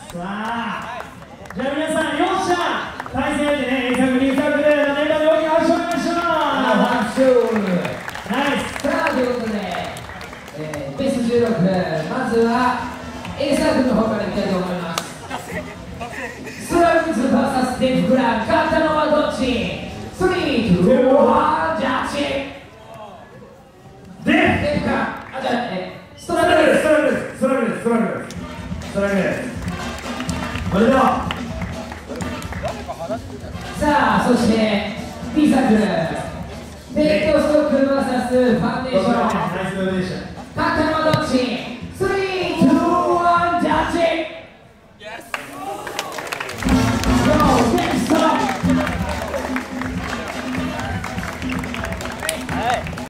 さあ、じゃあ皆さん、両者対戦相手ね、A 作、B 作でメンバーで大きな拍手をお願いします。ナイス。 さあ、ということで、ベスト16、まずは A サークルの方からいきたいと思います。ストライクス VS デンクラン、勝ったのはどっち？ 3、2、1、ジャッジ。デンクラン、あ、じゃあ、ストライクです。 ストライクです。それではさあ、そして B サークル、デッドストック VS ファンデーション、 ナイスファンデーション。 勝ったのはどっち？